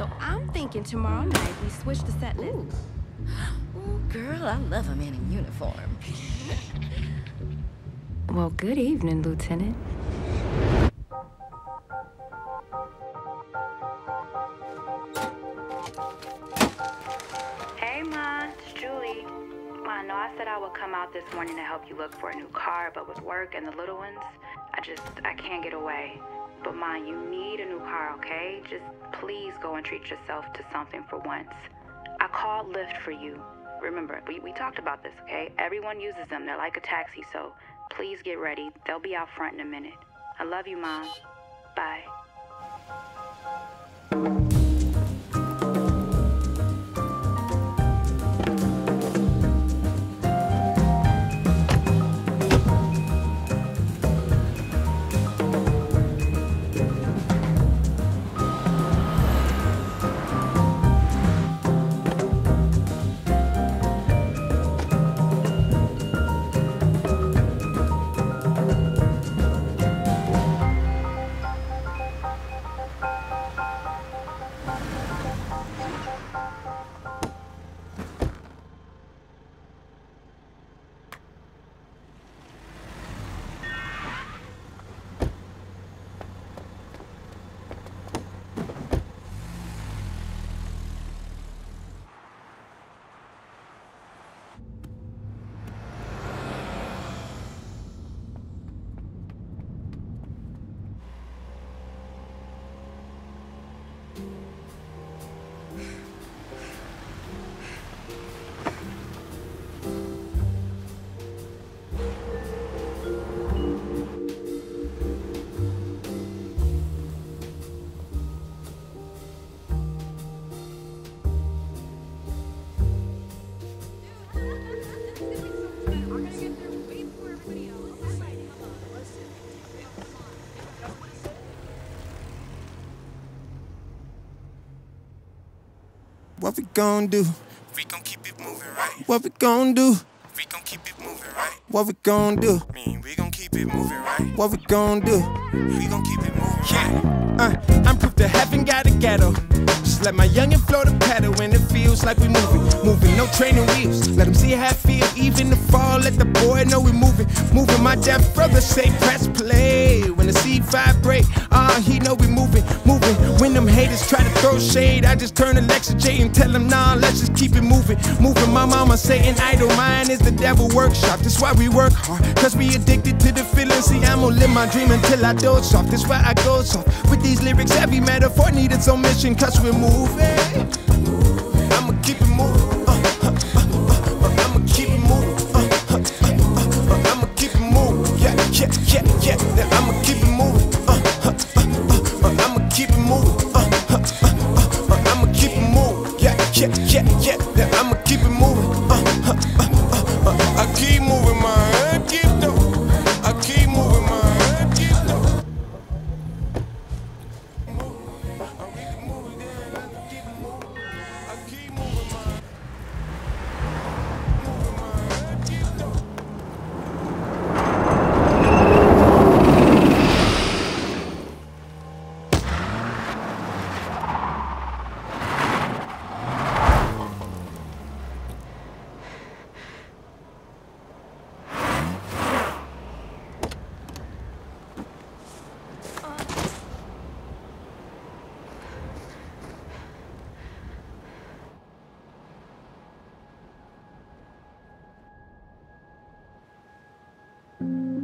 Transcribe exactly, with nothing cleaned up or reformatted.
So I'm thinking tomorrow night we switch the set list. Ooh. Ooh, girl, I love a man in uniform. Well, good evening, Lieutenant. Hey, Ma, it's Julie. Ma, I know I said I would come out this morning to help you look for a new car, but with work and the little ones, I just, I can't get away. But Ma, you need a new car, okay? Just please go and treat yourself to something for once. I called Lyft for you. Remember, we, we talked about this, okay? Everyone uses them. They're like a taxi, so please get ready. They'll be out front in a minute. I love you, Mom. Bye. What we gon' do? We gon' keep it moving, right? What we gon' do? We gon' keep it moving, right? What we gon' do? Mean we gon' keep it moving, right? What we gon' do? We gon' keep it moving, yeah. Uh, I'm proof that heaven got a ghetto. Just let my youngin' flow the pedal when it feels like we moving. Moving, no training wheels. Let them see how I feel, even the fall. Let the boy know we moving. Moving, my deaf brother say press play. When the seed vibrate, ah, uh, he know we moving, moving. When them haters try to throw shade, I just turn to Alexa J and tell them, nah, let's just keep it moving. Moving, my mama saying idle mind is the devil workshop. That's why we work hard, cause we addicted to the feeling. See, I'ma live my dream until I doze off. That's why I go soft. With these lyrics, every metaphor needed its own mission, cause we're moving. I'ma keep it moving. Uh, uh, uh, uh, I'ma keep it moving. Uh, uh, uh, uh, I'ma keep it moving. Yeah, yeah, yeah, yeah. Then I'ma keep it moving. Uh, uh, uh, uh, I'ma keep it moving. Uh, uh, uh, uh, I'ma keep it moving. Yeah, yeah, yeah, yeah. Then I'ma keep it moving. Uh, uh, uh, uh, I keep moving, my head keep though. I keep moving, my head keep though. Mm-hmm.